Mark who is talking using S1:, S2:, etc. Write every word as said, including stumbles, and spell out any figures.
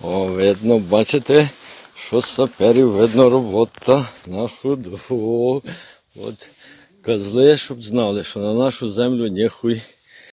S1: О, видно, бачите, що саперів, видно, робота на ходу. О, от козли, щоб знали, що на нашу землю ніхуй